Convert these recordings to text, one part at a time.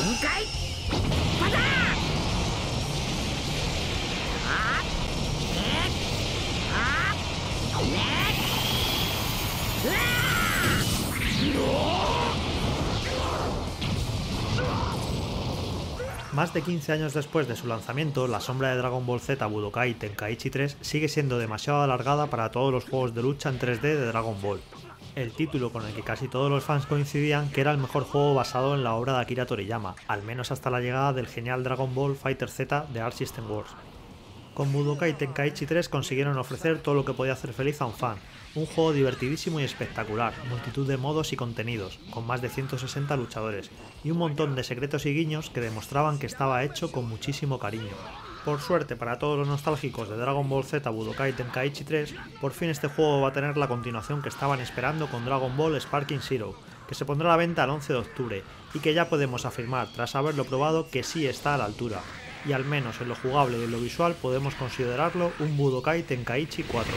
Más de 15 años después de su lanzamiento, la sombra de Dragon Ball Z Budokai Tenkaichi 3 sigue siendo demasiado alargada para todos los juegos de lucha en 3D de Dragon Ball. El título con el que casi todos los fans coincidían que era el mejor juego basado en la obra de Akira Toriyama, al menos hasta la llegada del genial Dragon Ball Fighter Z de Arc System Works. Con Budokai Tenkaichi 3 consiguieron ofrecer todo lo que podía hacer feliz a un fan, un juego divertidísimo y espectacular, multitud de modos y contenidos, con más de 160 luchadores, y un montón de secretos y guiños que demostraban que estaba hecho con muchísimo cariño. Por suerte para todos los nostálgicos de Dragon Ball Z Budokai Tenkaichi 3, por fin este juego va a tener la continuación que estaban esperando con Dragon Ball Sparking Zero, que se pondrá a la venta el 11 de octubre, y que ya podemos afirmar, tras haberlo probado, que sí está a la altura, y al menos en lo jugable y en lo visual podemos considerarlo un Budokai Tenkaichi 4.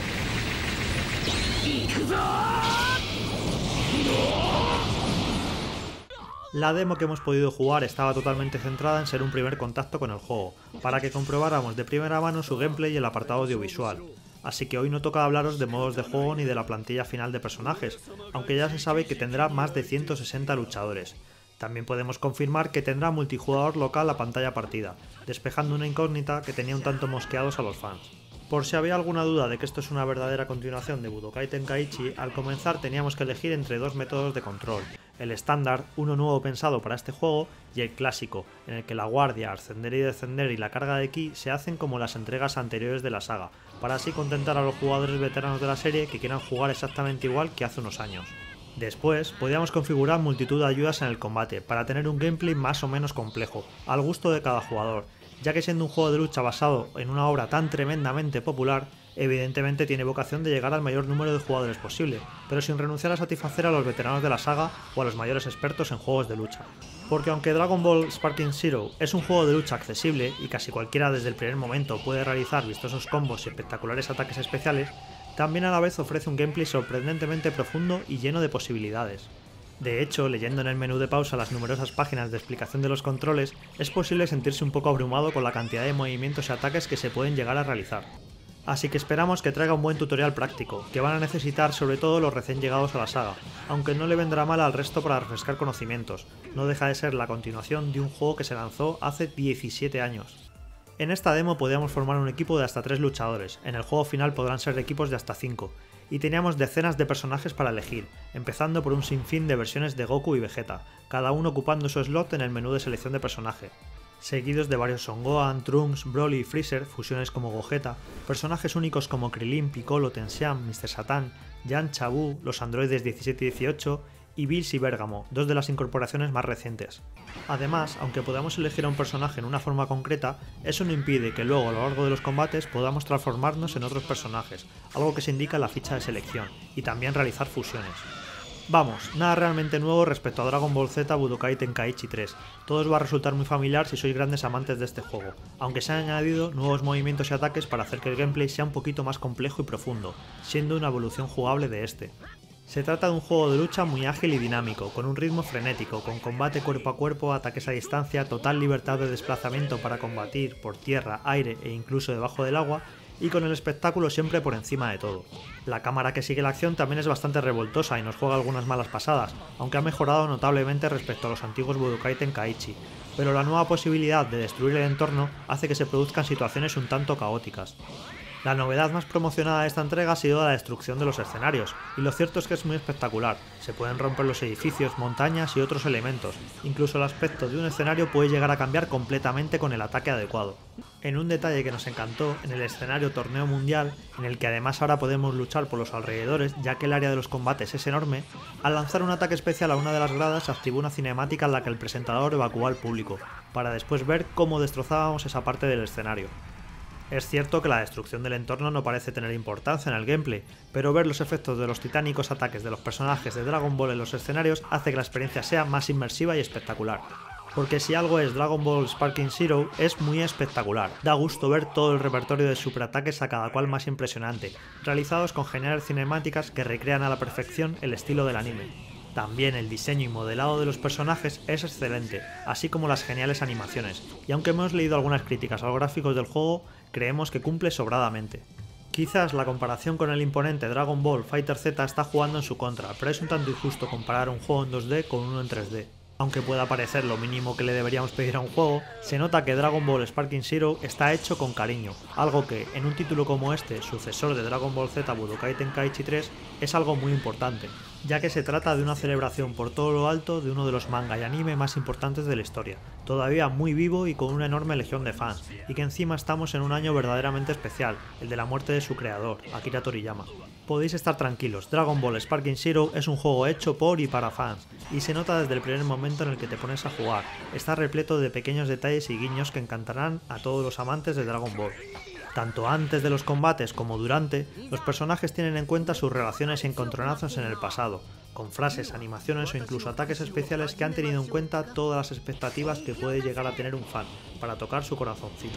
La demo que hemos podido jugar estaba totalmente centrada en ser un primer contacto con el juego, para que comprobáramos de primera mano su gameplay y el apartado audiovisual. Así que hoy no toca hablaros de modos de juego ni de la plantilla final de personajes, aunque ya se sabe que tendrá más de 160 luchadores. También podemos confirmar que tendrá multijugador local a pantalla partida, despejando una incógnita que tenía un tanto mosqueados a los fans. Por si había alguna duda de que esto es una verdadera continuación de Budokai Tenkaichi, al comenzar teníamos que elegir entre dos métodos de control, el estándar, uno nuevo pensado para este juego, y el clásico, en el que la guardia, ascender y descender y la carga de ki se hacen como las entregas anteriores de la saga, para así contentar a los jugadores veteranos de la serie que quieran jugar exactamente igual que hace unos años. Después, podíamos configurar multitud de ayudas en el combate, para tener un gameplay más o menos complejo, al gusto de cada jugador, ya que siendo un juego de lucha basado en una obra tan tremendamente popular, evidentemente tiene vocación de llegar al mayor número de jugadores posible, pero sin renunciar a satisfacer a los veteranos de la saga o a los mayores expertos en juegos de lucha. Porque aunque Dragon Ball Sparking Zero es un juego de lucha accesible y casi cualquiera desde el primer momento puede realizar vistosos combos y espectaculares ataques especiales, también a la vez ofrece un gameplay sorprendentemente profundo y lleno de posibilidades. De hecho, leyendo en el menú de pausa las numerosas páginas de explicación de los controles, es posible sentirse un poco abrumado con la cantidad de movimientos y ataques que se pueden llegar a realizar. Así que esperamos que traiga un buen tutorial práctico, que van a necesitar sobre todo los recién llegados a la saga, aunque no le vendrá mal al resto para refrescar conocimientos, no deja de ser la continuación de un juego que se lanzó hace 17 años. En esta demo podíamos formar un equipo de hasta 3 luchadores, en el juego final podrán ser equipos de hasta 5, y teníamos decenas de personajes para elegir, empezando por un sinfín de versiones de Goku y Vegeta, cada uno ocupando su slot en el menú de selección de personaje, seguidos de varios Son Gohan, Trunks, Broly y Freezer, fusiones como Gogeta, personajes únicos como Krillin, Piccolo, Tensian, Mr. Satan, Yamcha, Buu, los androides 17 y 18, y Bills y Bergamo, dos de las incorporaciones más recientes. Además, aunque podamos elegir a un personaje en una forma concreta, eso no impide que luego a lo largo de los combates podamos transformarnos en otros personajes, algo que se indica en la ficha de selección, y también realizar fusiones. Vamos, nada realmente nuevo respecto a Dragon Ball Z Budokai Tenkaichi 3, todo os va a resultar muy familiar si sois grandes amantes de este juego, aunque se han añadido nuevos movimientos y ataques para hacer que el gameplay sea un poquito más complejo y profundo, siendo una evolución jugable de este. Se trata de un juego de lucha muy ágil y dinámico, con un ritmo frenético, con combate cuerpo a cuerpo, ataques a distancia, total libertad de desplazamiento para combatir por tierra, aire e incluso debajo del agua, y con el espectáculo siempre por encima de todo. La cámara que sigue la acción también es bastante revoltosa y nos juega algunas malas pasadas, aunque ha mejorado notablemente respecto a los antiguos Budokai Tenkaichi, pero la nueva posibilidad de destruir el entorno hace que se produzcan situaciones un tanto caóticas. La novedad más promocionada de esta entrega ha sido la destrucción de los escenarios, y lo cierto es que es muy espectacular, se pueden romper los edificios, montañas y otros elementos, incluso el aspecto de un escenario puede llegar a cambiar completamente con el ataque adecuado. En un detalle que nos encantó, en el escenario Torneo Mundial, en el que además ahora podemos luchar por los alrededores ya que el área de los combates es enorme, al lanzar un ataque especial a una de las gradas se activó una cinemática en la que el presentador evacuó al público, para después ver cómo destrozábamos esa parte del escenario. Es cierto que la destrucción del entorno no parece tener importancia en el gameplay, pero ver los efectos de los titánicos ataques de los personajes de Dragon Ball en los escenarios hace que la experiencia sea más inmersiva y espectacular. Porque si algo es Dragon Ball Sparking Zero, es muy espectacular. Da gusto ver todo el repertorio de superataques a cada cual más impresionante, realizados con geniales cinemáticas que recrean a la perfección el estilo del anime. También el diseño y modelado de los personajes es excelente, así como las geniales animaciones, y aunque hemos leído algunas críticas a los gráficos del juego, creemos que cumple sobradamente. Quizás la comparación con el imponente Dragon Ball FighterZ está jugando en su contra, pero es un tanto injusto comparar un juego en 2D con uno en 3D. Aunque pueda parecer lo mínimo que le deberíamos pedir a un juego, se nota que Dragon Ball Sparking Zero está hecho con cariño, algo que, en un título como este, sucesor de Dragon Ball Z Budokai Tenkaichi 3, es algo muy importante, ya que se trata de una celebración por todo lo alto de uno de los manga y anime más importantes de la historia, todavía muy vivo y con una enorme legión de fans, y que encima estamos en un año verdaderamente especial, el de la muerte de su creador, Akira Toriyama. Podéis estar tranquilos, Dragon Ball Sparking Zero es un juego hecho por y para fans, y se nota desde el primer momento en el que te pones a jugar, está repleto de pequeños detalles y guiños que encantarán a todos los amantes de Dragon Ball. Tanto antes de los combates como durante, los personajes tienen en cuenta sus relaciones y encontronazos en el pasado, con frases, animaciones o incluso ataques especiales que han tenido en cuenta todas las expectativas que puede llegar a tener un fan, para tocar su corazoncito.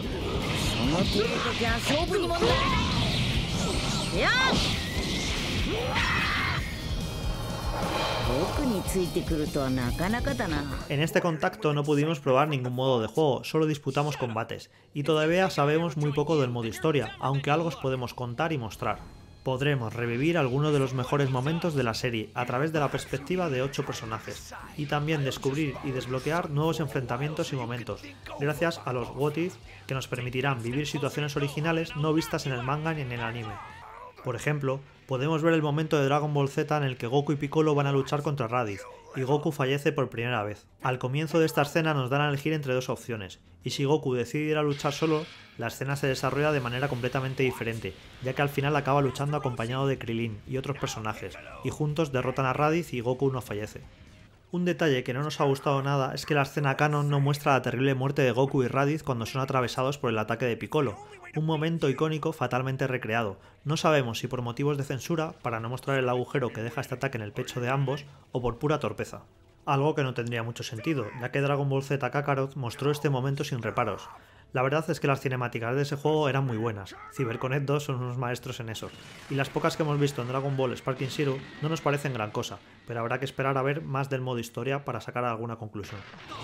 En este contacto no pudimos probar ningún modo de juego, solo disputamos combates, y todavía sabemos muy poco del modo historia, aunque algo os podemos contar y mostrar. Podremos revivir algunos de los mejores momentos de la serie a través de la perspectiva de 8 personajes, y también descubrir y desbloquear nuevos enfrentamientos y momentos, gracias a los What If, que nos permitirán vivir situaciones originales no vistas en el manga ni en el anime. Por ejemplo, podemos ver el momento de Dragon Ball Z en el que Goku y Piccolo van a luchar contra Raditz, y Goku fallece por primera vez. Al comienzo de esta escena nos dan a elegir entre dos opciones, y si Goku decide ir a luchar solo, la escena se desarrolla de manera completamente diferente, ya que al final acaba luchando acompañado de Krillin y otros personajes, y juntos derrotan a Raditz y Goku no fallece. Un detalle que no nos ha gustado nada es que la escena canon no muestra la terrible muerte de Goku y Raditz cuando son atravesados por el ataque de Piccolo, un momento icónico fatalmente recreado. No sabemos si por motivos de censura, para no mostrar el agujero que deja este ataque en el pecho de ambos, o por pura torpeza. Algo que no tendría mucho sentido, ya que Dragon Ball Z Kakarot mostró este momento sin reparos. La verdad es que las cinemáticas de ese juego eran muy buenas, CyberConnect 2 son unos maestros en eso, y las pocas que hemos visto en Dragon Ball Sparking Zero no nos parecen gran cosa, pero habrá que esperar a ver más del modo historia para sacar alguna conclusión.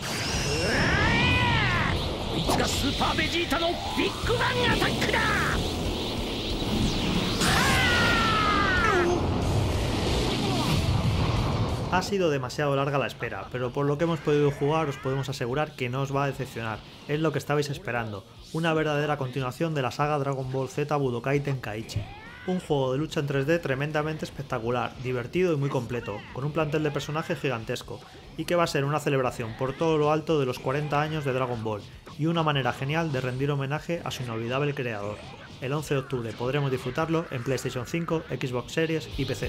Ha sido demasiado larga la espera, pero por lo que hemos podido jugar os podemos asegurar que no os va a decepcionar, es lo que estabais esperando, una verdadera continuación de la saga Dragon Ball Z Budokai Tenkaichi. Un juego de lucha en 3D tremendamente espectacular, divertido y muy completo, con un plantel de personajes gigantesco, y que va a ser una celebración por todo lo alto de los 40 años de Dragon Ball, y una manera genial de rendir homenaje a su inolvidable creador. El 11 de octubre podremos disfrutarlo en PlayStation 5, Xbox Series y PC.